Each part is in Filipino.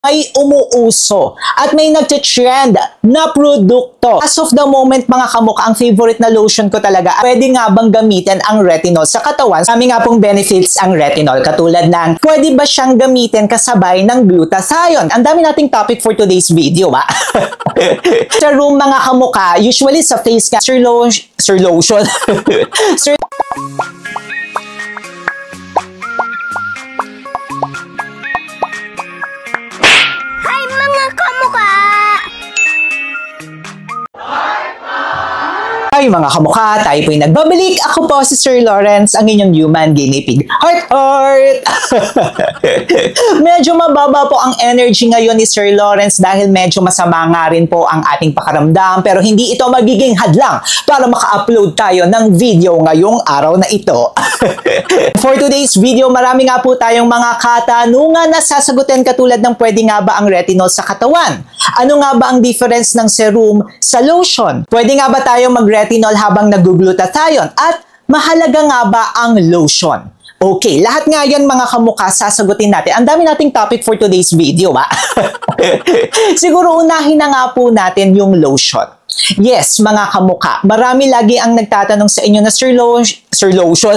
may umuuso at may nagtitrend na produkto. As of the moment mga kamukha, ang favorite na lotion ko talaga, pwede nga bang gamitin ang retinol sa katawan? Kami nga pong benefits ang retinol, katulad ng pwede ba siyang gamitin kasabay ng glutathione? Ang dami nating topic for today's video ba? Sa room mga kamukha, usually sa face ka, Sir Lotion. Sir Hi mga kamukha, tayo po'y nagbabalik. Ako po si Sir Lawrence, ang inyong human guinea pig. Heart! Medyo mababa po ang energy ngayon ni Sir Lawrence dahil medyo masama nga rin po ang ating pakaramdam, pero hindi ito magiging hadlang para maka-upload tayo ng video ngayong araw na ito. For today's video, marami nga po tayong mga katanungan na sasagutin, katulad ng pwede nga ba ang retinol sa katawan? Ano nga ba ang difference ng serum sa lotion? Pwede nga ba tayo mag-retinol habang nag-glutathione? At mahalaga nga ba ang lotion? Okay, lahat nga yan mga kamukha sasagutin natin. Ang dami nating topic for today's video ba? Siguro unahin na nga po natin yung lotion. Yes, mga kamukha, marami lagi ang nagtatanong sa inyo na Sir Lotion.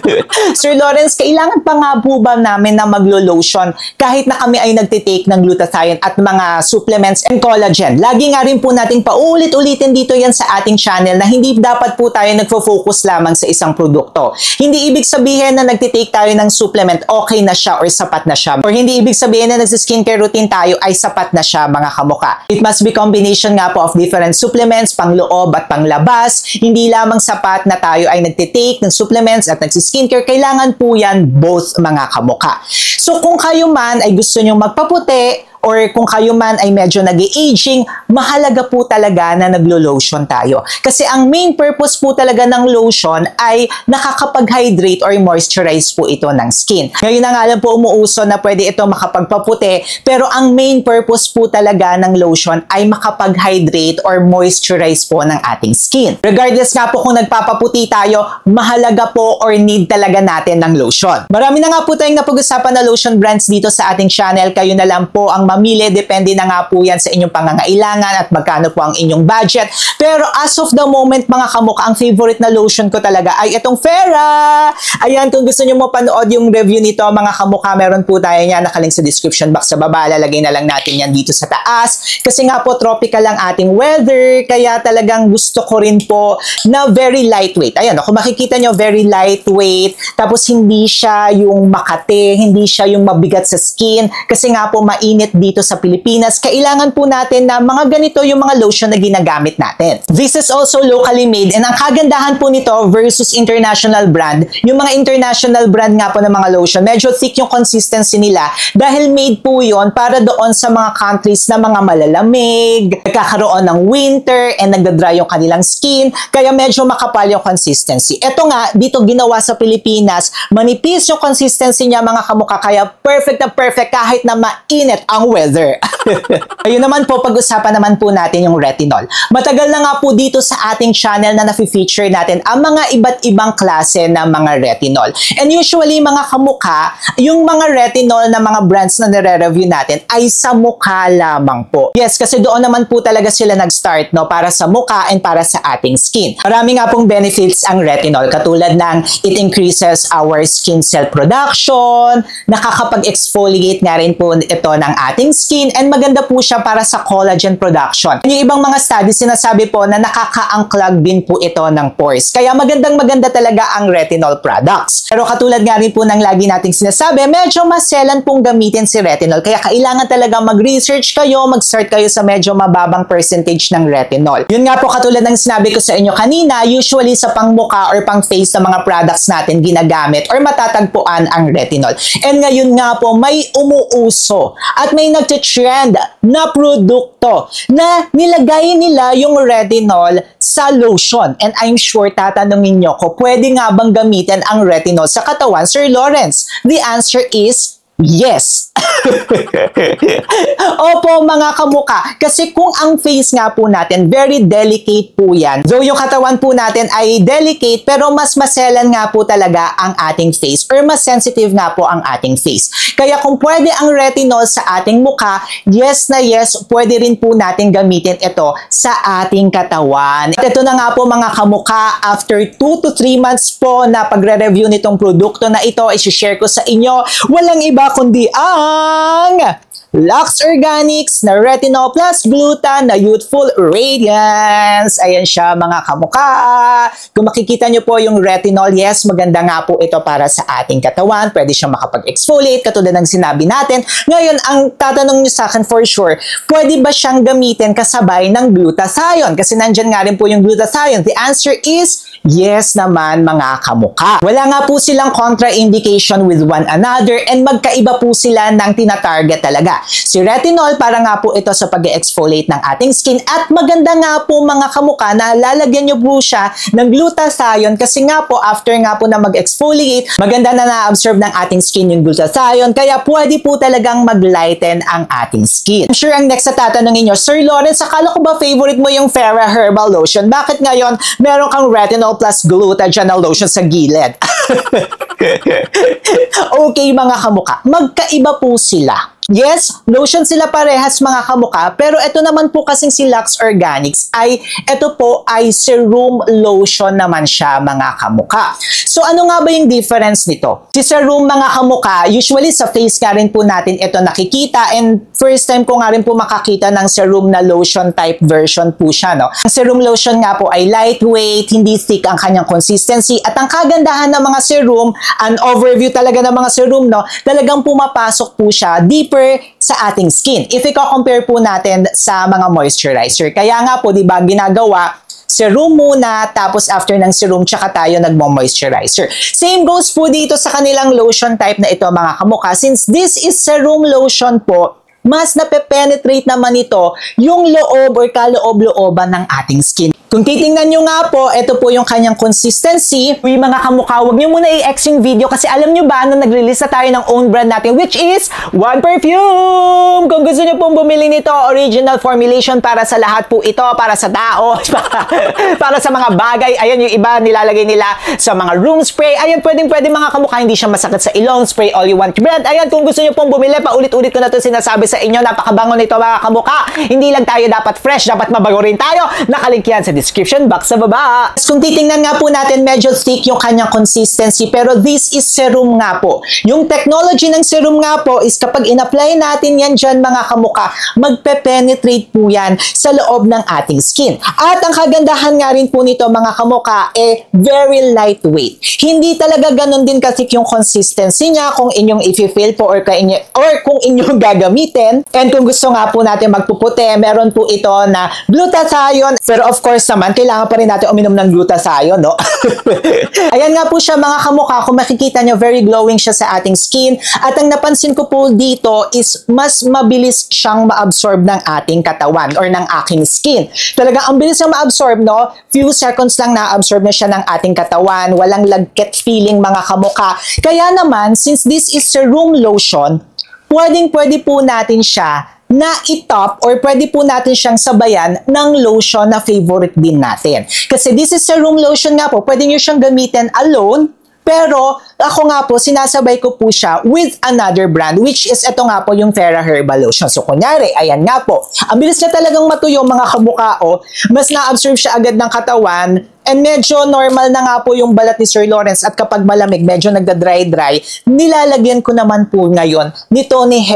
Sir Lawrence, kailangan pa nga po ba namin na maglo-lotion kahit na kami ay nagtitake ng glutathione at mga supplements and collagen? Lagi nga rin po nating paulit-ulitin dito yan sa ating channel na hindi dapat po tayo nagfo-focus lamang sa isang produkto. Hindi ibig sabihin na nagtitake tayo ng supplement, okay na siya or sapat na siya. Or hindi ibig sabihin na nagsiskincare routine tayo ay sapat na siya mga kamukha. It must be combination nga po of different supplements, pangloob at panglabas. Hindi lamang sapat na tayo ay nagtitake ng supplements at nagsiskincare. Kailangan po yan both mga kamukha. So kung kayo man ay gusto nyo magpaputi, or kung kayo man ay medyo nag-aging, mahalaga po talaga na naglo-lotion tayo. Kasi ang main purpose po talaga ng lotion ay nakakapag-hydrate or moisturize po ito ng skin. Ngayon na nga lang po umuuso na pwede ito makapagpaputi, pero ang main purpose po talaga ng lotion ay makapag-hydrate or moisturize po ng ating skin. Regardless nga po kung nagpapaputi tayo, mahalaga po or need talaga natin ng lotion. Marami na nga po tayong napag-usapan na lotion brands dito sa ating channel. Kayo na lang po ang mamili, depende na nga po yan sa inyong pangangailangan at magkano po ang inyong budget. Pero as of the moment mga kamukha, ang favorite na lotion ko talaga ay itong Fera. Ayan, kung gusto nyo mo panood yung review nito mga kamukha, meron po tayo yan, nakalink sa description box sa baba. Lalagay na lang natin yan dito sa taas. Kasi nga po tropical ang ating weather, kaya talagang gusto ko rin po na very lightweight. Ayan, kung makikita nyo, very lightweight. Tapos hindi siya yung makate, hindi siya yung mabigat sa skin. Kasi nga po mainit dito sa Pilipinas, kailangan po natin na mga ganito yung mga lotion na ginagamit natin. This is also locally made, and ang kagandahan po nito versus international brand, yung mga international brand nga po ng mga lotion, medyo thick yung consistency nila dahil made po yon para doon sa mga countries na mga malalamig, nagkakaroon ng winter, and nagdadry yung kanilang skin, kaya medyo makapal yung consistency. Ito nga, dito ginawa sa Pilipinas, manipis yung consistency niya mga kamukha, kaya perfect na perfect kahit na mainit ang weather. Ayun naman po, pag-usapan naman po natin yung retinol. Matagal na nga po dito sa ating channel na na-feature natin ang mga iba't ibang klase ng mga retinol. And usually mga kamukha, yung mga retinol na mga brands na nire-review natin ay sa mukha lamang po. Yes, kasi doon naman po talaga sila nag-start, no, para sa mukha and para sa ating skin. Marami nga pong benefits ang retinol, katulad ng it increases our skin cell production, nakakapag-exfoliate nga rin po ito ng ating skin, and maganda po siya para sa collagen production. And yung ibang mga studies sinasabi po na nakaka-unclog din po ito ng pores. Kaya maganda talaga ang retinol products. Pero katulad nga rin po ng lagi nating sinasabi, medyo maselan pong gamitin si retinol. Kaya kailangan talaga mag-research kayo, mag-start kayo sa medyo mababang percentage ng retinol. Yun nga po, katulad ng sinabi ko sa inyo kanina, usually sa pangmuka or pang-face na mga products natin ginagamit or matatagpuan ang retinol. And ngayon nga po, may umuuso at may nagtitrend na produkto na nilagay nila yung retinol sa lotion. And I'm sure tatanungin nyo ko, pwede nga bang gamitin ang retinol sa katawan, Sir Lawrence? The answer is Yes! Opo mga kamuka, kasi kung ang face nga po natin, very delicate po yan. Though yung katawan po natin ay delicate, pero mas maselan nga po talaga ang ating face or mas sensitive nga po ang ating face. Kaya kung pwede ang retinol sa ating mukha, yes na yes, pwede rin po natin gamitin ito sa ating katawan. At ito na nga po mga kamuka, after 2 to 3 months po na pagre-review nitong produkto na ito, isi-share ko sa inyo, walang iba kundi ang Lux Organics na Retinol Plus Glutan na Youthful Radiance. Ayan siya mga kamuka. Kung makikita nyo po yung retinol, yes, maganda nga po ito para sa ating katawan. Pwede siyang makapag-exfoliate, katulad ng sinabi natin. Ngayon, ang tatanong nyo sa akin for sure, pwede ba siyang gamitin kasabay ng glutathione? Kasi nandyan nga rin po yung glutathione. The answer is yes naman mga kamuka. Wala nga po silang contraindication with one another and magkaiba po sila ng tina-target talaga. Si retinol para nga po ito sa pag-exfoliate ng ating skin at maganda nga po mga kamuka na lalagyan nyo po siya ng glutathione kasi nga po after nga po na mag-exfoliate, maganda na na-absorb ng ating skin yung glutathione kaya pwede po talagang mag-lighten ang ating skin. I'm sure ang next na tatanungin nyo, Sir Lawrence, akala ko ba favorite mo yung Farah Herbal Lotion? Bakit ngayon meron kang retinol plus glutathione na lotion sa gilid? Okay mga kamuka, magkaiba po sila. Yes, lotion sila parehas mga kamuka, pero ito naman po kasing si Lux Organics ay ito po ay serum lotion naman siya mga kamuka. So ano nga ba yung difference nito? Si serum mga kamuka, usually sa face nga rin po natin ito nakikita and first time ko nga rin po makakita ng serum na lotion type version po siya. No? Ang serum lotion nga po ay lightweight, hindi thick ang kanyang consistency at ang kagandahan ng mga serum, an overview talaga ng mga serum, no, talagang pumapasok po siya deeper sa ating skin. If i-compare po natin sa mga moisturizer. Kaya nga po, di ba, ginagawa serum muna, tapos after ng serum, tsaka tayo nagmo-moisturizer. Same goes po dito sa kanilang lotion type na ito, mga kamuka. Since this is serum lotion po, mas nape-penetrate naman ito yung loob or kaloob-looban ng ating skin. Kung titingnan nyo nga po, ito po yung kanyang consistency. Uy mga kamukha, huwag nyo muna i-X yung video kasi alam nyo ba na nag-release na tayo ng own brand natin which is One Perfume! Kung gusto nyo pong bumili nito, original formulation para sa lahat po ito, para sa tao, para sa mga bagay. Ayan yung iba nilalagay nila sa mga room spray. Ayan, pwedeng-pwede mga kamukha, hindi siya masakit sa ilong, spray all you want brand. Ayan, kung gusto nyo pong bumili, paulit-ulit ko na ito sinasabi sa inyo, napakabango nito mga kamukha. Hindi lang tayo dapat fresh, dapat mabago rin tayo. Nakalink yan sa description box sa baba. Kung titingnan nga po natin, medyo thick yung kanyang consistency pero this is serum nga po. Yung technology ng serum nga po is kapag in-apply natin yan dyan mga kamuka, magpe-penetrate po yan sa loob ng ating skin. At ang kagandahan nga rin po nito mga kamuka, very lightweight. Hindi talaga ganun din kasi yung consistency niya kung inyong i-fill po or kung inyong gagamitin. And kung gusto nga po natin magpuputi, meron po ito na glutathione. Pero of course naman, kailangan pa rin natin uminom ng glutathione, no? Ayan nga po siya mga kamukha, kung makikita nyo, very glowing siya sa ating skin. At ang napansin ko po dito is mas mabilis siyang ma-absorb ng ating katawan or ng aking skin. Talagang ang bilis niyang ma-absorb, no? Few seconds lang na-absorb na siya ng ating katawan. Walang lagkit feeling mga kamukha. Kaya naman, since this is serum lotion, pwede po natin siya na i-top or pwede po natin siyang sabayan ng lotion na favorite din natin. Kasi this is serum lotion nga po, pwede nyo siyang gamitin alone, pero ako nga po, sinasabay ko po siya with another brand, which is ito nga po yung Farah Herbal Lotion. So kunyari, ayan nga po, ang bilis na talagang matuyo mga kamukha, mas na-absorb siya agad ng katawan. And medyo normal na nga po yung balat ni Sir Lawrence at kapag malamig, medyo nagda-dry-dry, nilalagyan ko naman po ngayon nito ni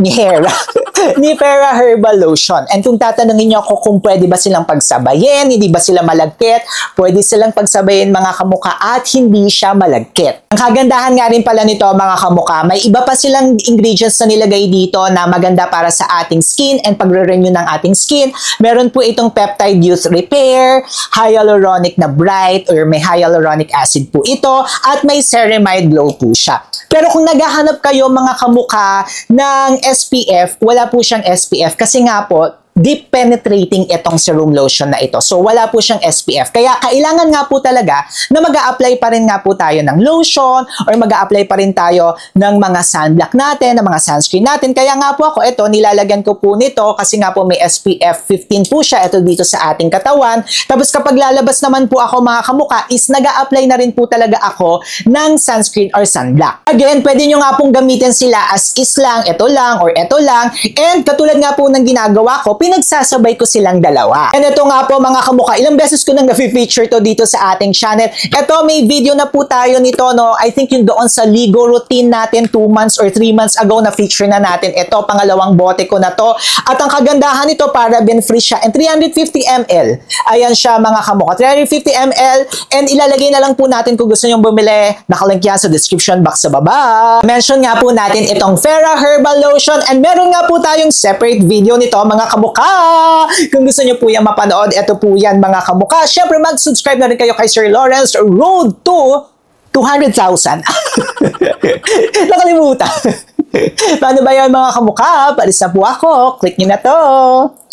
Farah Herbal Lotion. And kung tatanungin niyo ako kung pwede ba silang pagsabayin, hindi ba sila malagkit, pwede silang pagsabayin mga kamukha at hindi siya malagkit. Ang kagandahan nga rin pala nito mga kamukha, may iba pa silang ingredients na nilagay dito na maganda para sa ating skin and pagre-renew ng ating skin. Meron po itong peptide youth repair, hyaluronic na bright or may hyaluronic acid po ito at may ceramide glow po siya. Pero kung naghahanap kayo mga kamukha ng SPF, wala po siyang SPF kasi nga po deep penetrating itong serum lotion na ito. So, wala po siyang SPF. Kaya, kailangan nga po talaga na mag-a-apply pa rin nga po tayo ng lotion or mag-a-apply pa rin tayo ng mga sunblock natin, ng mga sunscreen natin. Kaya nga po ako, ito, nilalagyan ko po nito kasi nga po may SPF 15 po siya. Ito dito sa ating katawan. Tapos, kapag lalabas naman po ako mga kamuka, is nag-a-apply na rin po talaga ako ng sunscreen or sunblock. Again, pwede nyo nga pong gamitin sila as is lang, ito lang, or ito lang. And katulad nga po ng ginagawa ko, pinagsasabay ko silang dalawa. And ito nga po mga kamuka, ilang beses ko nang na-feature to dito sa ating channel. Ito, may video na po tayo nito, no? I think yung doon sa Ligo routine natin 2 months or 3 months ago na feature na natin. Ito, pangalawang bote ko na to. At ang kagandahan nito, paraben free siya. And 350 ml. Ayan siya mga kamuka. 350 ml. And ilalagay na lang po natin kung gusto nyong bumili. Nakalink yan sa description box sa baba. Mention nga po natin itong Fera Herbal Lotion. And meron nga po tayong separate video nito mga kamuka. Kung gusto nyo po yan mapanood, ito po yan mga kamuka. Siyempre, mag-subscribe na rin kayo kay Sir Lawrence. Road to 200,000. Nakalimutan. Paano ba yan mga kamuka? Palis na po ako. Click nyo na to.